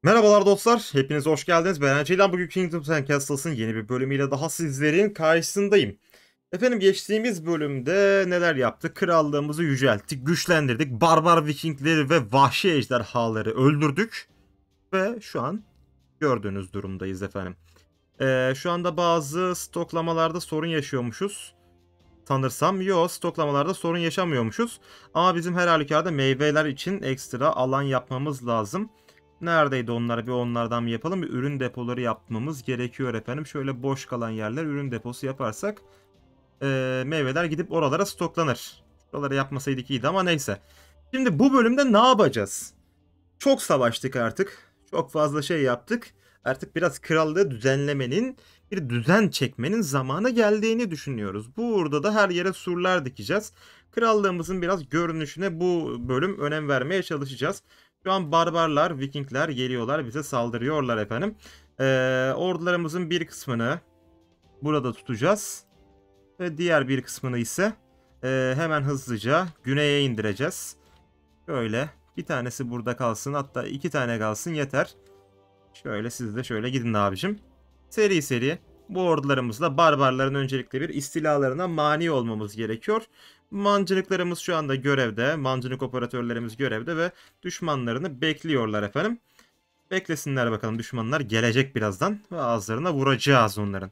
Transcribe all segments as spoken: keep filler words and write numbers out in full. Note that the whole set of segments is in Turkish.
Merhabalar dostlar, hepiniz hoş geldiniz. Ben Erceylan, bugün Kingdoms and Castles'ın yeni bir bölümüyle daha sizlerin karşısındayım. Efendim geçtiğimiz bölümde neler yaptık? Krallığımızı yücelttik, güçlendirdik, barbar vikingleri ve vahşi ejderhaları öldürdük. Ve şu an gördüğünüz durumdayız efendim. Ee, şu anda bazı stoklamalarda sorun yaşıyormuşuz. Sanırsam yo, stoklamalarda sorun yaşamıyormuşuz. Ama bizim her halükarda meyveler için ekstra alan yapmamız lazım. Neredeydi onlar? Bir onlardan bir yapalım. Bir ürün depoları yapmamız gerekiyor efendim. Şöyle boş kalan yerler ürün deposu yaparsak e, meyveler gidip oralara stoklanır. Oraları yapmasaydık iyiydi ama neyse. Şimdi bu bölümde ne yapacağız? Çok savaştık artık. Çok fazla şey yaptık. Artık biraz krallığı düzenlemenin, bir düzen çekmenin zamanı geldiğini düşünüyoruz. Burada da her yere surlar dikeceğiz. Krallığımızın biraz görünüşüne bu bölüm önem vermeye çalışacağız. Şu an barbarlar, vikingler geliyorlar, bize saldırıyorlar efendim. Ee, ordularımızın bir kısmını burada tutacağız. Ve diğer bir kısmını ise e, hemen hızlıca güneye indireceğiz. Şöyle bir tanesi burada kalsın, hatta iki tane kalsın yeter. Şöyle siz de şöyle gidin abicim. Seri seri bu ordularımızla barbarların öncelikle bir istilalarına mani olmamız gerekiyor. Mancınıklarımız şu anda görevde. Mancınık operatörlerimiz görevde ve düşmanlarını bekliyorlar efendim. Beklesinler bakalım, düşmanlar gelecek birazdan ve ağızlarına vuracağız onların.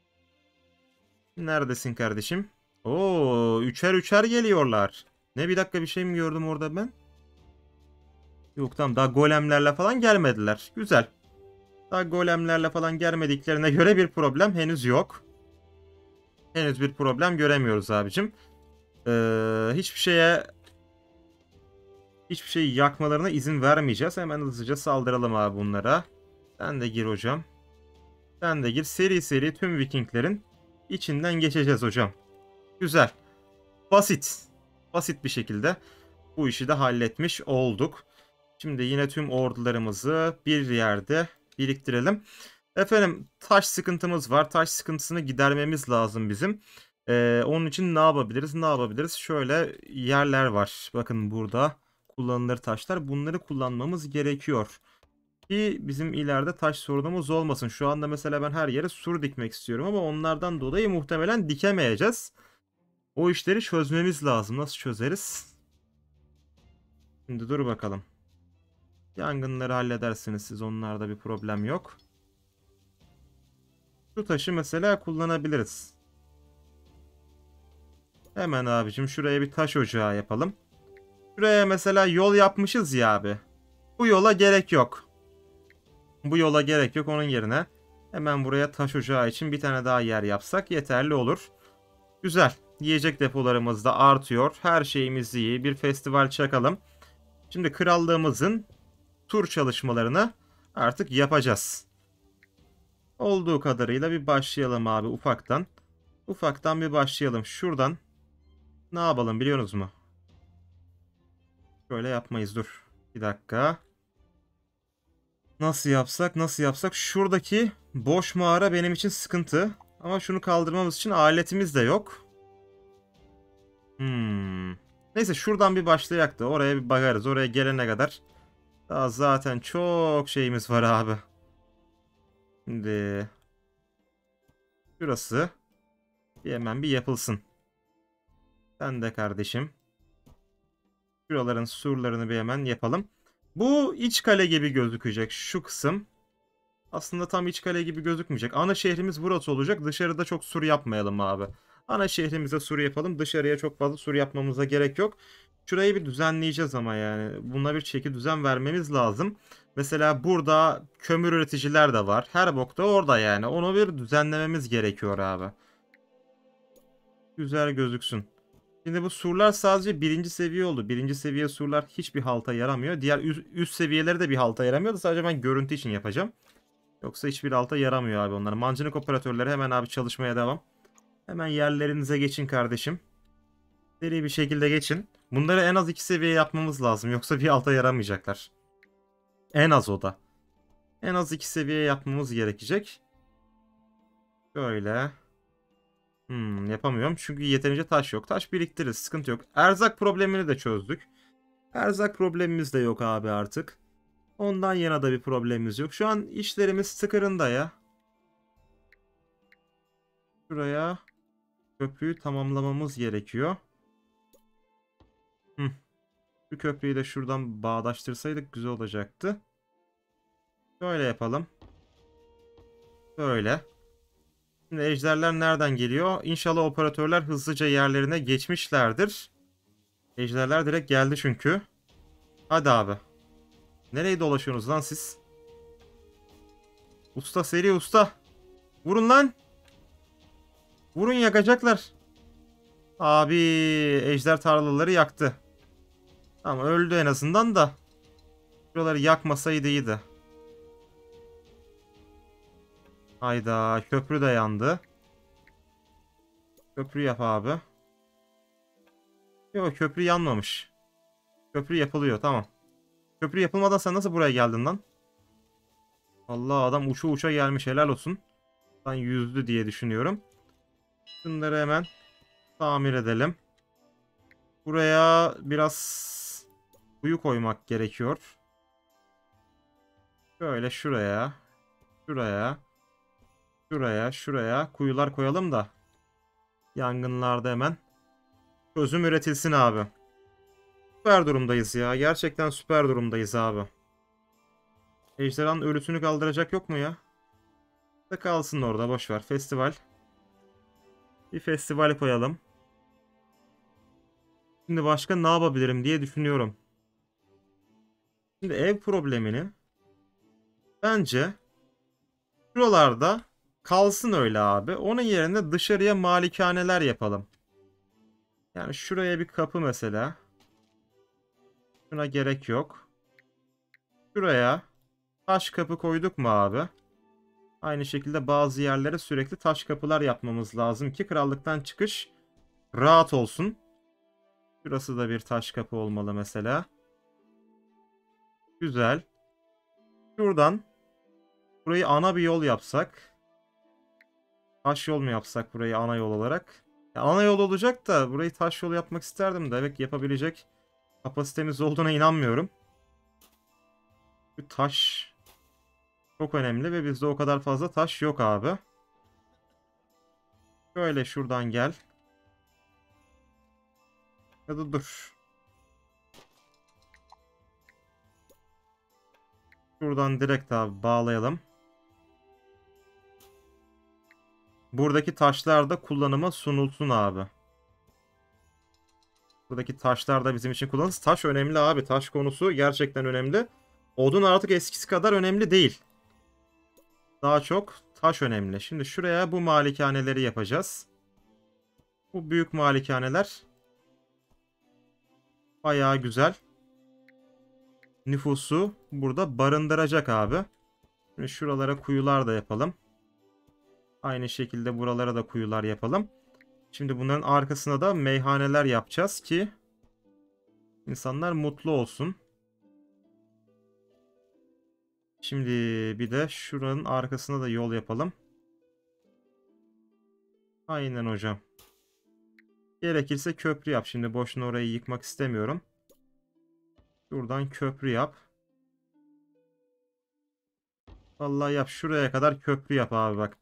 Neredesin kardeşim? Oo, üçer üçer geliyorlar. Ne, bir dakika, bir şey mi gördüm orada ben? Yok, tamam, daha golemlerle falan gelmediler. Güzel. Daha golemlerle falan gelmediklerine göre bir problem henüz yok. Henüz bir problem göremiyoruz abicim. Ee, hiçbir şeye hiçbir şeyi yakmalarına izin vermeyeceğiz. Hemen hızlıca saldıralım abi bunlara. Sen de gir hocam. Sen de gir. Seri seri tüm Vikinglerin içinden geçeceğiz hocam. Güzel. Basit. Basit bir şekilde bu işi de halletmiş olduk. Şimdi yine tüm ordularımızı bir yerde biriktirelim. Efendim, taş sıkıntımız var. Taş sıkıntısını gidermemiz lazım bizim. Ee, onun için ne yapabiliriz? Ne yapabiliriz? Şöyle yerler var. Bakın burada kullanılır taşlar. Bunları kullanmamız gerekiyor. Ki bizim ileride taş sorunumuz olmasın. Şu anda mesela ben her yere sur dikmek istiyorum ama onlardan dolayı muhtemelen dikemeyeceğiz. O işleri çözmemiz lazım. Nasıl çözeriz? Şimdi dur bakalım. Yangınları halledersiniz siz. Onlarda bir problem yok. Şu taşı mesela kullanabiliriz. Hemen abicim şuraya bir taş ocağı yapalım. Şuraya mesela yol yapmışız ya abi. Bu yola gerek yok. Bu yola gerek yok, onun yerine hemen buraya taş ocağı için bir tane daha yer yapsak yeterli olur. Güzel. Yiyecek depolarımız da artıyor. Her şeyimiz iyi. Bir festival çakalım. Şimdi krallığımızın tur çalışmalarını artık yapacağız. Olduğu kadarıyla bir başlayalım abi ufaktan. Ufaktan bir başlayalım. Şuradan ne yapalım biliyorsunuz mu? Böyle yapmayız, dur. Bir dakika. Nasıl yapsak nasıl yapsak? Şuradaki boş mağara benim için sıkıntı. Ama şunu kaldırmamız için aletimiz de yok. Hmm. Neyse, şuradan bir başlayak da oraya bir bakarız. Oraya gelene kadar daha zaten çok şeyimiz var abi. Şimdi şurası bir hemen bir yapılsın. Sen de kardeşim. Şuraların surlarını bir hemen yapalım. Bu iç kale gibi gözükecek şu kısım. Aslında tam iç kale gibi gözükmeyecek. Ana şehrimiz burası olacak. Dışarıda çok sur yapmayalım abi. Ana şehrimize sur yapalım. Dışarıya çok fazla sur yapmamıza gerek yok. Şurayı bir düzenleyeceğiz ama yani. Buna bir çeki düzen vermemiz lazım. Mesela burada kömür üreticiler de var. Her bok da orada yani. Onu bir düzenlememiz gerekiyor abi. Güzel gözüksün. Şimdi bu surlar sadece birinci seviye oldu. Birinci seviye surlar hiçbir halta yaramıyor. Diğer üst, üst seviyeleri de bir halta yaramıyor da sadece ben görüntü için yapacağım. Yoksa hiçbir alta yaramıyor abi onlar. Mancınık operatörleri hemen abi çalışmaya devam. Hemen yerlerinize geçin kardeşim. Seri bir şekilde geçin. Bunları en az iki seviye yapmamız lazım. Yoksa bir alta yaramayacaklar. En az o da. En az iki seviye yapmamız gerekecek. Böyle. Hmm, yapamıyorum. Çünkü yeterince taş yok. Taş biriktiririz. Sıkıntı yok. Erzak problemini de çözdük. Erzak problemimiz de yok abi artık. Ondan yana da bir problemimiz yok. Şu an işlerimiz tıkırında ya. Şuraya köprüyü tamamlamamız gerekiyor. Hı. Şu köprüyü de şuradan bağdaştırsaydık güzel olacaktı. Böyle yapalım. Böyle. Şimdi ejderler nereden geliyor? İnşallah operatörler hızlıca yerlerine geçmişlerdir. Ejderler direkt geldi çünkü. Hadi abi. Nereye dolaşıyorsunuz lan siz? Usta seri usta. Vurun lan. Vurun, yakacaklar. Abi ejder tarlaları yaktı. Ama öldü en azından da. Şuraları yakmasaydı iyiydi. Hayda, köprü de yandı. Köprü yap abi. Yok, köprü yanmamış. Köprü yapılıyor, tamam. Köprü yapılmadan sen nasıl buraya geldin lan? Allah, adam uça uça gelmiş, helal olsun. Ben yüzdü diye düşünüyorum. Şunları hemen tamir edelim. Buraya biraz kuyu koymak gerekiyor. Şöyle şuraya. Şuraya. Şuraya. Şuraya. Kuyular koyalım da. Yangınlarda hemen çözüm üretilsin abi. Süper durumdayız ya. Gerçekten süper durumdayız abi. Ejderhanın ölüsünü kaldıracak yok mu ya? Da kalsın orada, boş ver. Festival. Bir festival koyalım. Şimdi başka ne yapabilirim diye düşünüyorum. Şimdi ev problemini bence şuralarda kalsın öyle abi. Onun yerine dışarıya malikaneler yapalım. Yani şuraya bir kapı mesela. Şuna gerek yok. Şuraya taş kapı koyduk mu abi? Aynı şekilde bazı yerlere sürekli taş kapılar yapmamız lazım ki krallıktan çıkış rahat olsun. Şurası da bir taş kapı olmalı mesela. Güzel. Şuradan burayı ana bir yol yapsak. Taş yol mu yapsak burayı ana yol olarak? Ya ana yol olacak da burayı taş yol yapmak isterdim de, evet, yapabilecek kapasitemiz olduğuna inanmıyorum. Bu taş çok önemli ve bizde o kadar fazla taş yok abi. Şöyle şuradan gel. Ya da dur. Şuradan direkt abi bağlayalım. Buradaki taşlar da kullanıma sunulsun abi. Buradaki taşlar da bizim için kullanılsın. Taş önemli abi. Taş konusu gerçekten önemli. Odun artık eskisi kadar önemli değil. Daha çok taş önemli. Şimdi şuraya bu malikaneleri yapacağız. Bu büyük malikaneler bayağı güzel. Nüfusu burada barındıracak abi. Şimdi şuralara kuyular da yapalım. Aynı şekilde buralara da kuyular yapalım. Şimdi bunların arkasına da meyhaneler yapacağız ki insanlar mutlu olsun. Şimdi bir de şuranın arkasına da yol yapalım. Aynen hocam. Gerekirse köprü yap. Şimdi boşuna orayı yıkmak istemiyorum. Şuradan köprü yap. Vallahi yap. Şuraya kadar köprü yap abi bak.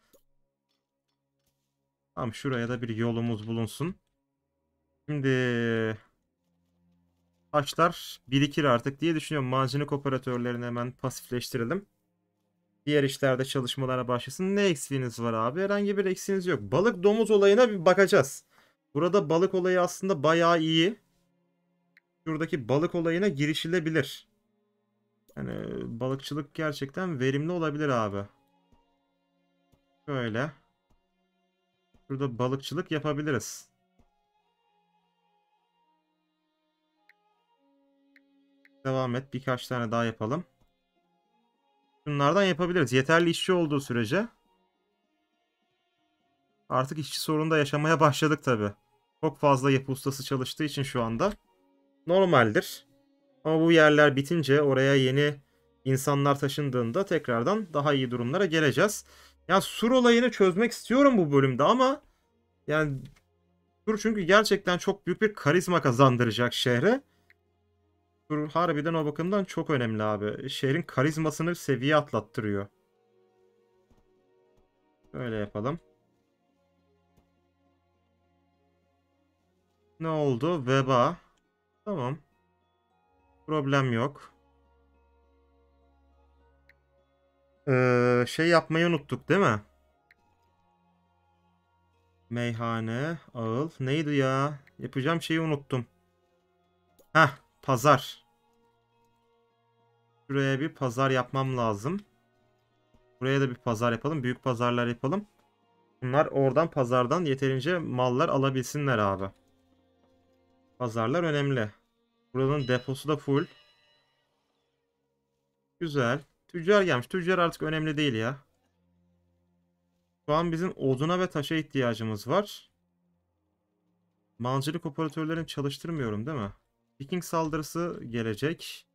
Tamam, şuraya da bir yolumuz bulunsun. Şimdi taşlar birikir artık diye düşünüyorum. Madencilik operatörlerini hemen pasifleştirelim. Diğer işlerde çalışmalara başlasın. Ne eksiğiniz var abi? Herhangi bir eksiğiniz yok. Balık domuz olayına bir bakacağız. Burada balık olayı aslında bayağı iyi. Şuradaki balık olayına girişilebilir. Yani balıkçılık gerçekten verimli olabilir abi. Böyle. Burada balıkçılık yapabiliriz. Devam et. Birkaç tane daha yapalım. Bunlardan yapabiliriz. Yeterli işçi olduğu sürece. Artık işçi sorunu da yaşamaya başladık tabi. Çok fazla yapı ustası çalıştığı için şu anda. Normaldir. Ama bu yerler bitince, oraya yeni insanlar taşındığında tekrardan daha iyi durumlara geleceğiz. Yani sur olayını çözmek istiyorum bu bölümde ama yani sur çünkü gerçekten çok büyük bir karizma kazandıracak şehre. Sur harbiden o bakımdan çok önemli abi. Şehrin karizmasını seviye atlattırıyor. Böyle yapalım. Ne oldu? Veba. Tamam. Problem yok. Ee, şey yapmayı unuttuk değil mi? Meyhane, ağıl. Neydi ya? Yapacağım şeyi unuttum. Heh, pazar. Şuraya bir pazar yapmam lazım. Buraya da bir pazar yapalım. Büyük pazarlar yapalım. Bunlar oradan pazardan yeterince mallar alabilsinler abi. Pazarlar önemli. Buranın deposu da full. Güzel. Tüccar gelmiş. Tüccar artık önemli değil ya. Şu an bizim oduna ve taşa ihtiyacımız var. Mancınık operatörlerini çalıştırmıyorum değil mi? Viking saldırısı gelecek.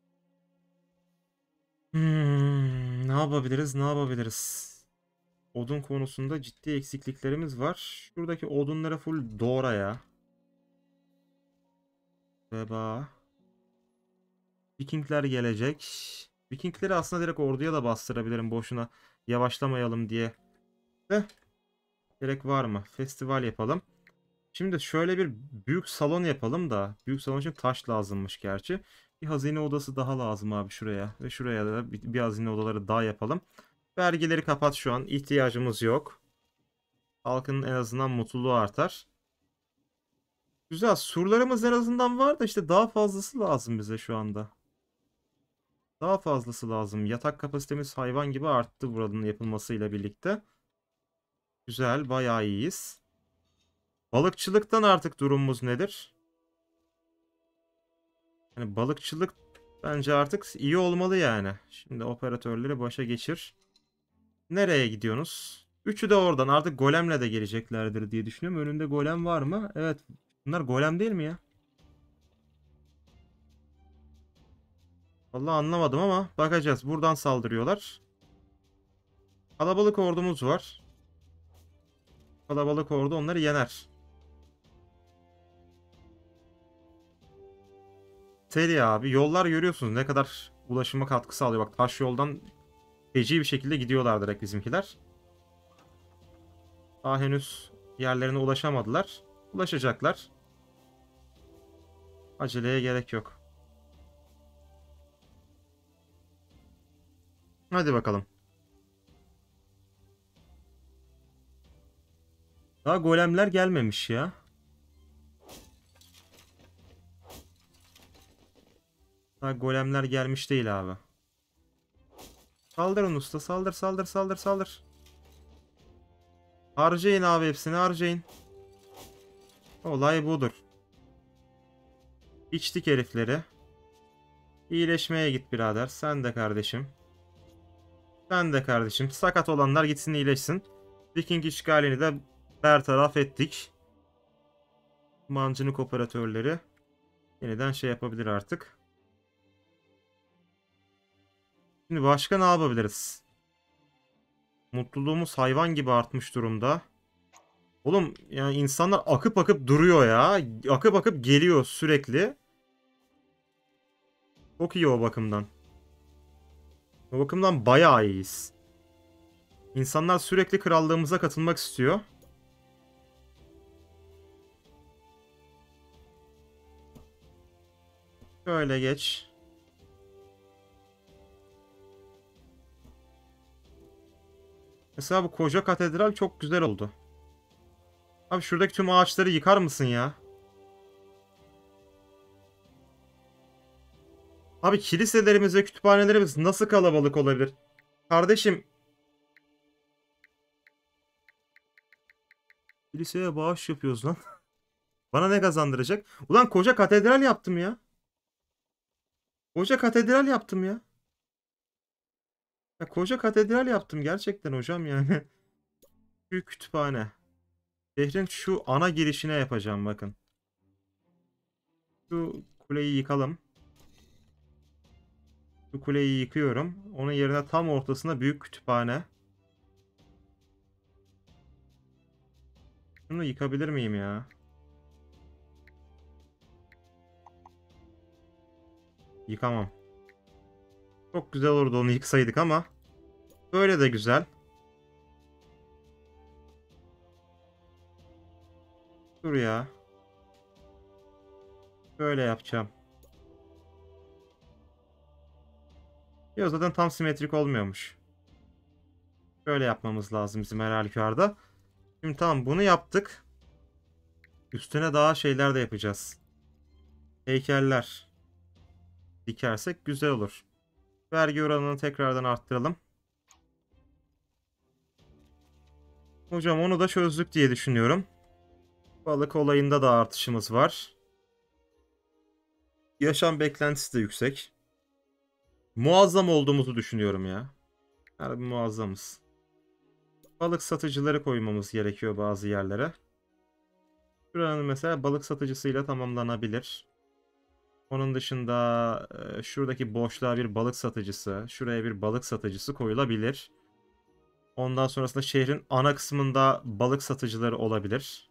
Hmm, ne yapabiliriz? Ne yapabiliriz? Odun konusunda ciddi eksikliklerimiz var. Şuradaki odunlara full doğra ya. Veba. Vikingler gelecek. Vikingleri aslında direkt orduya da bastırabilirim boşuna. Yavaşlamayalım diye. De gerek var mı? Festival yapalım. Şimdi şöyle bir büyük salon yapalım da. Büyük salon için taş lazımmış gerçi. Bir hazine odası daha lazım abi şuraya. Ve şuraya da bir, bir hazine odaları daha yapalım. Vergileri kapat şu an. İhtiyacımız yok. Halkın en azından mutluluğu artar. Güzel. Surlarımız en azından var da işte daha fazlası lazım bize şu anda. Daha fazlası lazım. Yatak kapasitemiz hayvan gibi arttı buranın yapılmasıyla birlikte. Güzel. Bayağı iyiyiz. Balıkçılıktan artık durumumuz nedir? Yani balıkçılık bence artık iyi olmalı yani. Şimdi operatörleri başa geçir. Nereye gidiyorsunuz? Üçü de oradan. Artık golemle de geleceklerdir diye düşünüyorum. Önünde golem var mı? Evet. Bunlar golem değil mi ya? Vallahi anlamadım ama bakacağız. Buradan saldırıyorlar. Kalabalık ordumuz var. Kalabalık ordu onları yener. Seri abi. Yollar görüyorsunuz ne kadar ulaşıma katkı sağlıyor. Bak taş yoldan feci bir şekilde gidiyorlar direkt bizimkiler. Daha henüz yerlerine ulaşamadılar. Ulaşacaklar. Aceleye gerek yok. Hadi bakalım. Daha golemler gelmemiş ya. Daha golemler gelmiş değil abi. Saldırın usta. Saldır saldır saldır saldır. Harcayın abi hepsini harcayın. Olay budur. İçtik herifleri. İyileşmeye git birader. Sen de kardeşim. Sen de kardeşim. Sakat olanlar gitsin iyileşsin. Viking işgalini de bertaraf ettik. Mancınık operatörleri yeniden şey yapabilir artık. Şimdi başka ne yapabiliriz? Mutluluğumuz hayvan gibi artmış durumda. Oğlum yani insanlar akıp akıp duruyor ya. Akıp akıp geliyor sürekli. Çok iyi o bakımdan. O bakımdan bayağı iyiyiz. İnsanlar sürekli krallığımıza katılmak istiyor. Şöyle geç. Mesela bu koca katedral çok güzel oldu. Abi şuradaki tüm ağaçları yıkar mısın ya? Abi kiliselerimiz ve kütüphanelerimiz nasıl kalabalık olabilir? Kardeşim, kiliseye bağış yapıyoruz lan. Bana ne kazandıracak? Ulan koca katedral yaptım ya. Koca katedral yaptım ya. Ya koca katedral yaptım gerçekten hocam yani. Büyük kütüphane. Şehrin şu ana girişine yapacağım bakın. Şu kuleyi yıkalım. Şu kuleyi yıkıyorum. Onun yerine tam ortasına büyük kütüphane. Şunu yıkabilir miyim ya? Yıkamam. Çok güzel olurdu onu yıksaydık ama. Böyle de güzel. Dur ya. Böyle yapacağım. Yok zaten tam simetrik olmuyormuş. Böyle yapmamız lazım bizim her halükarda. Şimdi tamam bunu yaptık. Üstüne daha şeyler de yapacağız. Heykeller dikersek güzel olur. Vergi oranını tekrardan arttıralım. Hocam onu da çözdük diye düşünüyorum. Balık olayında da artışımız var. Yaşam beklentisi de yüksek. Muazzam olduğumuzu düşünüyorum ya. Harbi muazzamız. Balık satıcıları koymamız gerekiyor bazı yerlere. Şuranın mesela balık satıcısıyla tamamlanabilir. Onun dışında e, şuradaki boşluğa bir balık satıcısı, şuraya bir balık satıcısı koyulabilir. Ondan sonrasında şehrin ana kısmında balık satıcıları olabilir.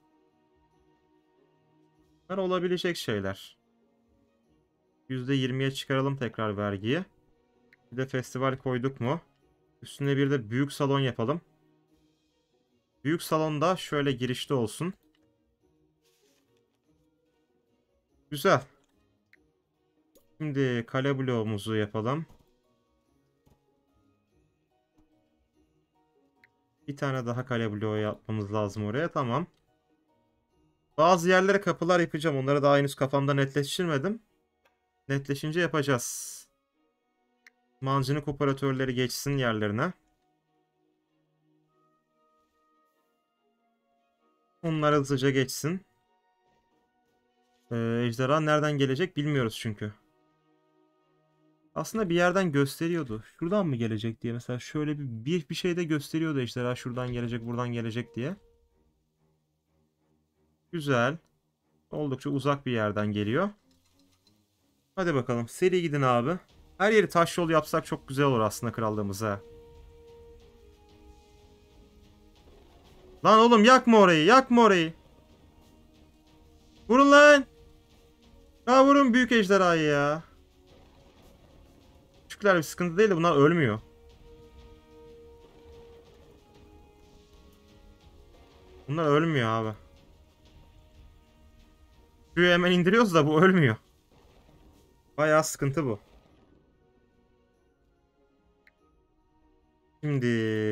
Bunlar olabilecek şeyler. yüzde yirmiye çıkaralım tekrar vergiyi. Bir de festival koyduk mu? Üstüne bir de büyük salon yapalım. Büyük salonda şöyle girişte olsun. Güzel. Şimdi kale bloğumuzu yapalım. Bir tane daha kale bloğu yapmamız lazım oraya. Tamam. Bazı yerlere kapılar yapacağım. Onları daha henüz kafamda netleştirmedim. Netleşince yapacağız. Mancınık operatörleri geçsin yerlerine. Onlar hızlıca geçsin. Ee, ejderha nereden gelecek bilmiyoruz çünkü. Aslında bir yerden gösteriyordu. Şuradan mı gelecek diye. Mesela şöyle bir, bir, bir şey de gösteriyordu ejderha. Şuradan gelecek, buradan gelecek diye. Güzel. Oldukça uzak bir yerden geliyor. Hadi bakalım. Seri gidin abi. Her yeri taş yol yapsak çok güzel olur aslında krallığımıza. Lan oğlum yakma orayı. Yakma orayı. Vurun lan. Ya vurun büyük ejderhayı ya. Küçükler bir sıkıntı değil de bunlar ölmüyor. Bunlar ölmüyor abi. Şuraya hemen indiriyoruz da bu ölmüyor. Bayağı sıkıntı bu. Şimdi...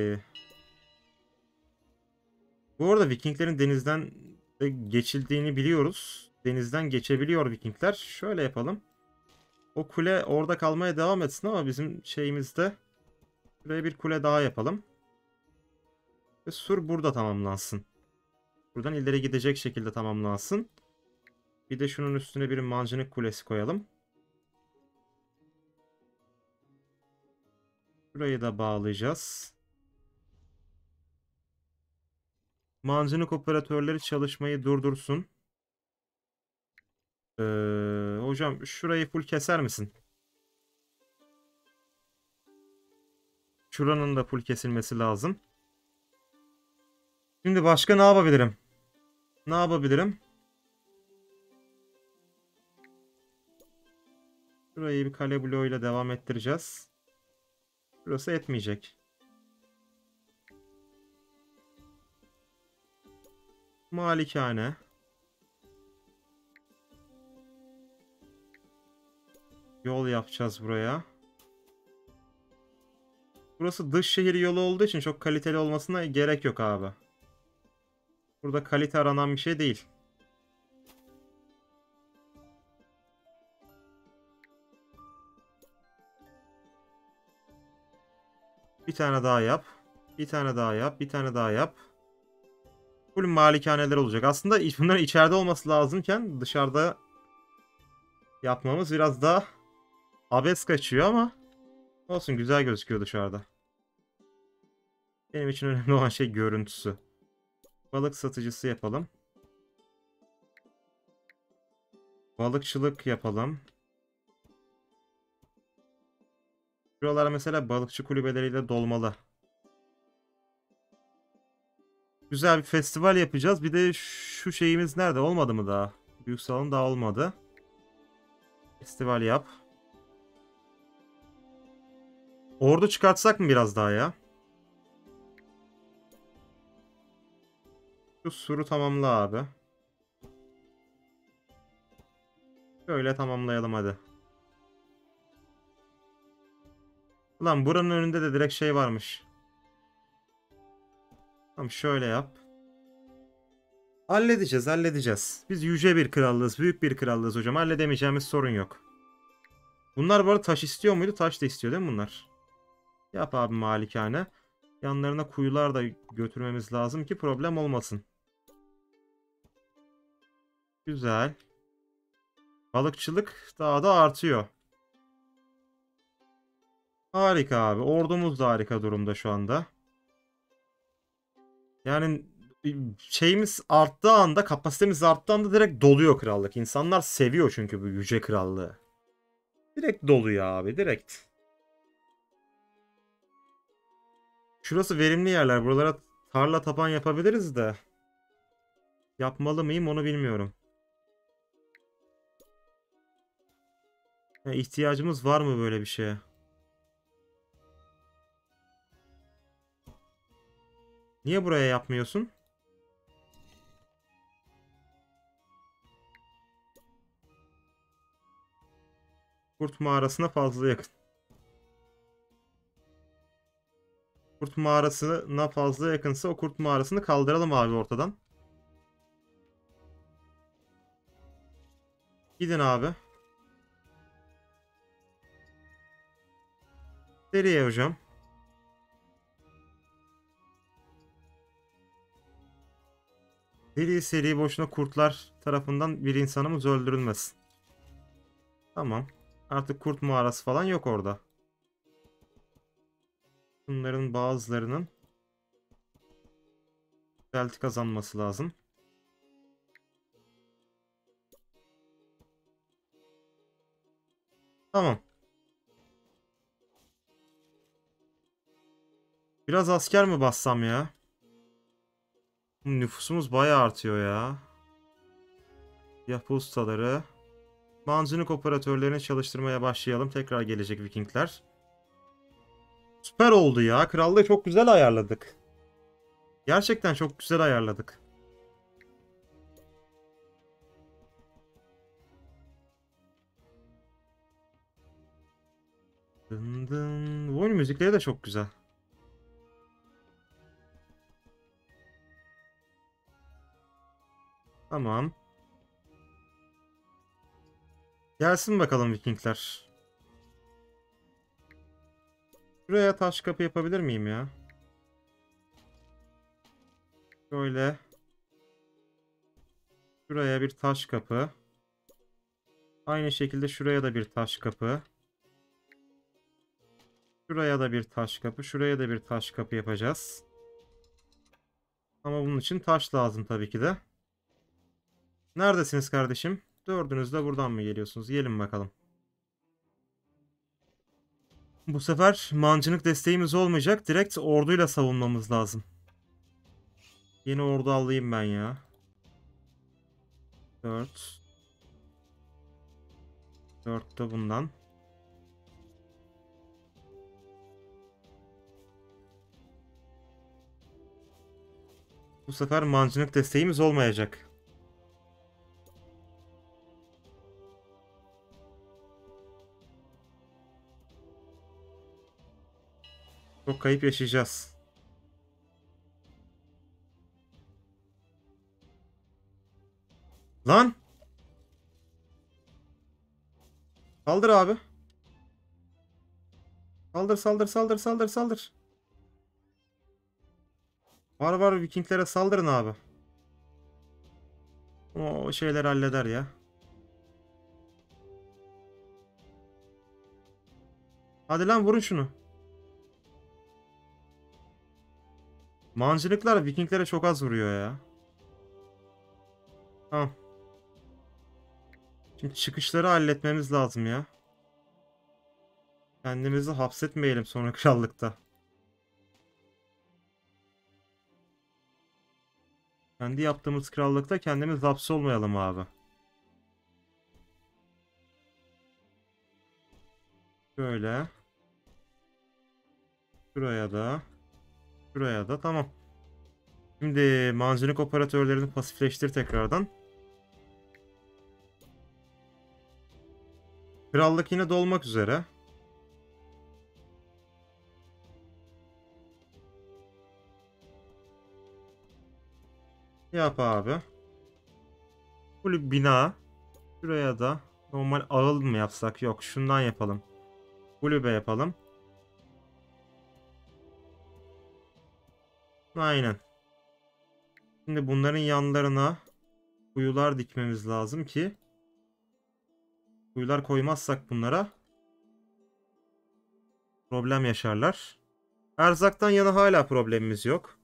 Bu arada Vikinglerin denizden de geçildiğini biliyoruz. Denizden geçebiliyor Vikingler. Şöyle yapalım. O kule orada kalmaya devam etsin ama bizim şeyimizde buraya bir kule daha yapalım. Ve sur burada tamamlansın. Buradan ileri gidecek şekilde tamamlansın. Bir de şunun üstüne bir mancınık kulesi koyalım. Burayı da bağlayacağız. Mancınık operatörleri çalışmayı durdursun. Ee, hocam şurayı full keser misin? Şuranın da full kesilmesi lazım. Şimdi başka ne yapabilirim? Ne yapabilirim? Şurayı bir kale bloğuyla devam ettireceğiz. Burası etmeyecek. Malikane. Yol yapacağız buraya. Burası dış şehir yolu olduğu için çok kaliteli olmasına gerek yok abi. Burada kalite aranan bir şey değil. Bir tane daha yap. Bir tane daha yap. Bir tane daha yap. Full malikaneler olacak. Aslında bunların içeride olması lazımken dışarıda yapmamız biraz daha abes kaçıyor ama olsun, güzel gözüküyor dışarıda. Benim için önemli olan şey görüntüsü. Balık satıcısı yapalım. Balıkçılık yapalım. Buralar mesela balıkçı kulübeleriyle dolmalı. Güzel bir festival yapacağız. Bir de şu şeyimiz nerede? Olmadı mı daha? Büyük salon daha olmadı. Festival yap. Ordu çıkartsak mı biraz daha ya? Şu suru tamamla abi. Şöyle tamamlayalım hadi. Ulan buranın önünde de direkt şey varmış. Tamam şöyle yap. Halledeceğiz halledeceğiz. Biz yüce bir krallığız. Büyük bir krallığız hocam. Halledemeyeceğimiz sorun yok. Bunlar bu arada taş istiyor muydu? Taş da istiyor değil mi bunlar? Yap abi malikane. Yanlarına kuyular da götürmemiz lazım ki problem olmasın. Güzel. Balıkçılık daha da artıyor. Harika abi. Ordumuz da harika durumda şu anda. Yani şeyimiz arttığı anda, kapasitemiz arttığı anda direkt doluyor krallık. İnsanlar seviyor çünkü bu yüce krallığı. Direkt doluyor abi, direkt. Şurası verimli yerler. Buralara tarla taban yapabiliriz de. Yapmalı mıyım onu bilmiyorum. Ya, ihtiyacımız var mı böyle bir şeye? Niye buraya yapmıyorsun? Kurt mağarasına fazla yakın. Kurt mağarasına fazla yakınsa o kurt mağarasını kaldıralım abi ortadan. Gidin abi. Nereye hocam? Seri seri boşuna kurtlar tarafından bir insanımız öldürülmesin. Tamam. Artık kurt mağarası falan yok orada. Bunların bazılarının yükselti kazanması lazım. Tamam. Biraz asker mi bassam ya? Nüfusumuz bayağı artıyor ya. Yapı ustaları. Mancınık operatörlerini çalıştırmaya başlayalım. Tekrar gelecek Vikingler. Süper oldu ya. Krallığı çok güzel ayarladık. Gerçekten çok güzel ayarladık. Dın dın. Bu oyun müzikleri de çok güzel. Tamam. Gelsin bakalım Vikingler. Şuraya taş kapı yapabilir miyim ya? Şöyle. Şuraya bir taş kapı. Aynı şekilde şuraya da bir taş kapı. Şuraya da bir taş kapı. Şuraya da bir taş kapı yapacağız. Ama bunun için taş lazım tabii ki de. Neredesiniz kardeşim? Dördünüz de buradan mı geliyorsunuz? Gelin bakalım. Bu sefer mancınık desteğimiz olmayacak. Direkt orduyla savunmamız lazım. Yeni ordu alayım ben ya. Dört. Dört de bundan. Bu sefer mancınık desteğimiz olmayacak. Çok kayıp yaşayacağız. Lan! Saldır abi. Saldır saldır saldır saldır saldır. Var var Vikinglere saldırın abi. O, o şeyler halleder ya. Hadi lan vurun şunu. Mancınıklar Vikinglere çok az vuruyor ya. Tamam. Şimdi çıkışları halletmemiz lazım ya. Kendimizi hapsetmeyelim sonra krallıkta. Kendi yaptığımız krallıkta kendimiz hapsolmayalım abi. Şöyle. Şuraya da. Şuraya da. Tamam. Şimdi mancınık operatörlerini pasifleştir tekrardan. Krallık yine dolmak üzere. Yap abi. Full bina. Şuraya da normal ağıl mı yapsak? Yok, şundan yapalım. Kulübe yapalım. Aynen. Şimdi bunların yanlarına kuyular dikmemiz lazım ki kuyular koymazsak bunlara problem yaşarlar. Erzaktan yana hala problemimiz yok.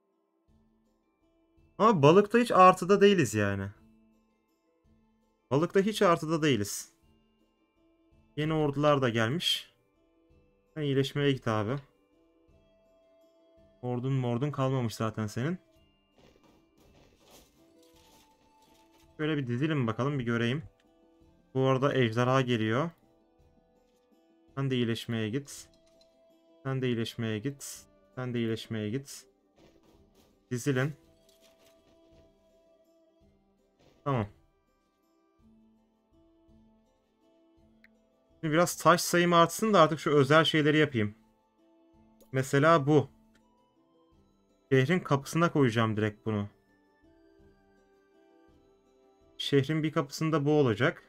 Ama balıkta hiç artıda değiliz yani. Balıkta hiç artıda değiliz. Yeni ordular da gelmiş. Sen iyileşmeye git abi. Ordun mordun kalmamış zaten senin. Şöyle bir dizelim bakalım, bir göreyim. Bu arada ejderha geliyor. Sen de iyileşmeye git. Sen de iyileşmeye git. Sen de iyileşmeye git. Dizilin. Tamam. Şimdi biraz taş sayım artsın da artık şu özel şeyleri yapayım. Mesela bu. Şehrin kapısına koyacağım direkt bunu. Şehrin bir kapısında bu olacak.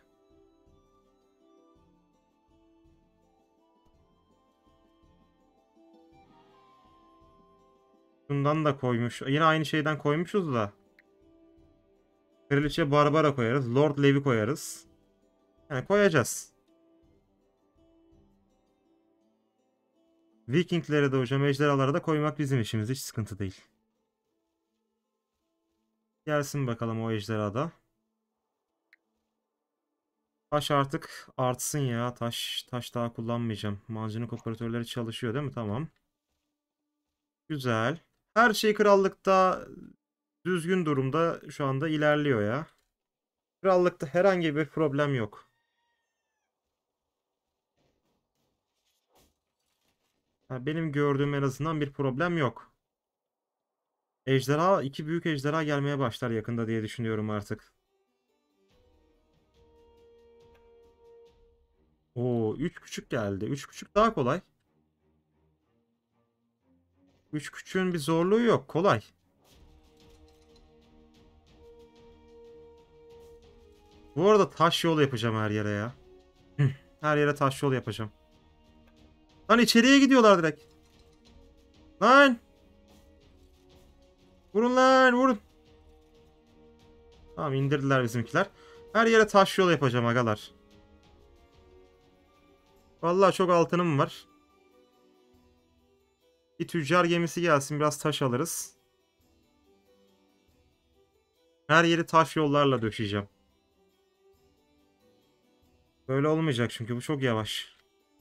Bundan da koymuş. Yine aynı şeyden koymuşuz da. Kraliçe Barbara koyarız. Lord Levi koyarız. Yani koyacağız. Vikinglere de hocam, ejderhalara da koymak bizim işimiz. Hiç sıkıntı değil. Gelsin bakalım o ejderhada. Taş artık artsın ya. Taş taş daha kullanmayacağım. Mancınık operatörleri çalışıyor değil mi? Tamam. Güzel. Her şey krallıkta düzgün durumda şu anda ilerliyor ya. Krallıkta herhangi bir problem yok. Ha, benim gördüğüm en azından bir problem yok. Ejderha, iki büyük ejderha gelmeye başlar yakında diye düşünüyorum artık. Oo, üç küçük geldi. Üç küçük daha kolay. Üç küçüğün bir zorluğu yok. Kolay. Bu arada taş yol yapacağım her yere ya. Her yere taş yol yapacağım. Lan içeriye gidiyorlar direkt. Lan. Vurun lan, vurun. Tamam, indirdiler bizimkiler. Her yere taş yol yapacağım agalar. Vallahi çok altınım var. Bir tüccar gemisi gelsin, biraz taş alırız. Her yeri taş yollarla döşeyeceğim. Böyle olmayacak çünkü bu çok yavaş.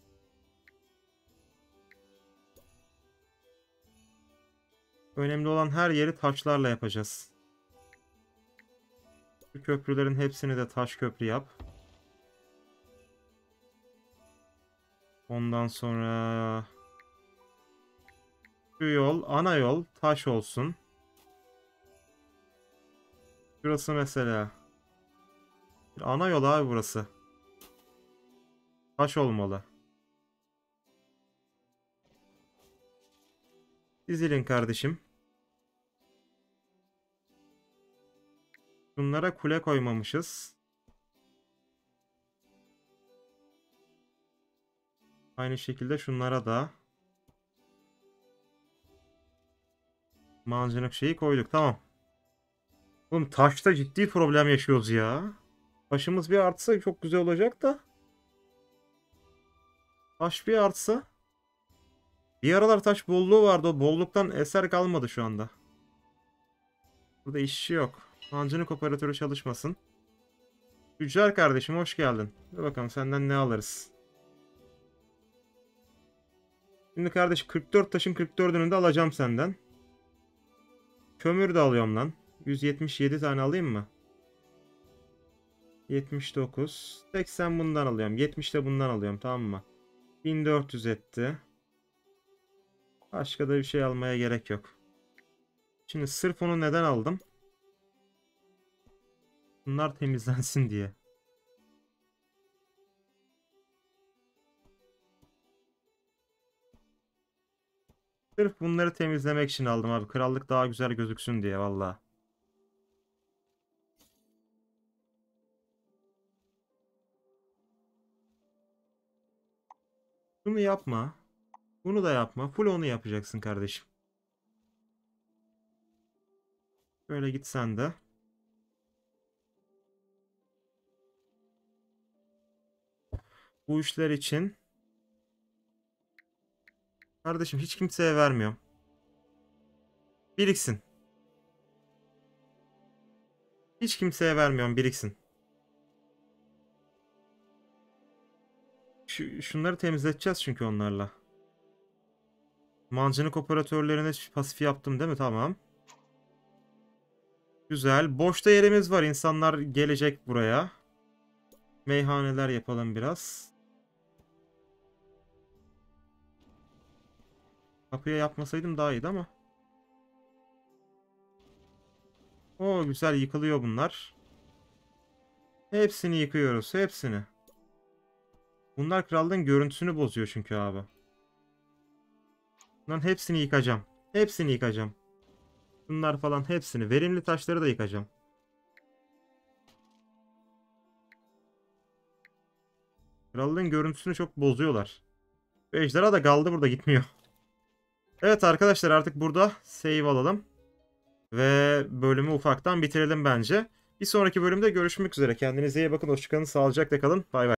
Önemli olan her yeri taşlarla yapacağız. Şu köprülerin hepsini de taş köprü yap. Ondan sonra şu yol, ana yol taş olsun. Şurası mesela. Bir ana yol abi burası. Taş olmalı. Dizilin kardeşim. Bunlara kule koymamışız. Aynı şekilde şunlara da mancınık şeyi koyduk. Tamam. Oğlum taşta ciddi problem yaşıyoruz ya. Taşımız bir artsa çok güzel olacak da. Taş bir artsa. Bir aralar taş bolluğu vardı. O bolluktan eser kalmadı şu anda. Burada işçi yok. Mancınık operatörü çalışmasın. Tüccar kardeşim hoş geldin. Dur bakalım senden ne alırız. Şimdi kardeş kırk dört taşın kırk dördünü de alacağım senden. Kömür de alıyorum lan. yüz yetmiş yedi tane alayım mı? yetmiş dokuz. seksen bundan alıyorum. yetmiş de bundan alıyorum, tamam mı? bin dört yüz etti. Başka da bir şey almaya gerek yok. Şimdi sırf onu neden aldım? Bunlar temizlensin diye. Sırf bunları temizlemek için aldım abi. Krallık daha güzel gözüksün diye valla. Bunu yapma. Bunu da yapma. Full onu yapacaksın kardeşim. Böyle git sen de. Bu işler için kardeşim hiç kimseye vermiyorum. Biriksin. Hiç kimseye vermiyorum, biriksin. Şu, şunları temizleteceğiz çünkü onlarla. Mancınık operatörlerine pasif yaptım değil mi? Tamam. Güzel. Boşta yerimiz var. İnsanlar gelecek buraya. Meyhaneler yapalım biraz. Kapıya yapmasaydım daha iyiydi ama. Oo güzel, yıkılıyor bunlar. Hepsini yıkıyoruz. Hepsini. Bunlar krallığın görüntüsünü bozuyor çünkü abi. Bunların hepsini yıkacağım. Hepsini yıkacağım. Bunlar falan hepsini. Verimli taşları da yıkacağım. Krallığın görüntüsünü çok bozuyorlar. Bu ejderha da kaldı burada, gitmiyor. Evet arkadaşlar, artık burada save alalım. Ve bölümü ufaktan bitirelim bence. Bir sonraki bölümde görüşmek üzere. Kendinize iyi bakın. Hoşçakalın. Sağlıcakla kalın. Bay bay.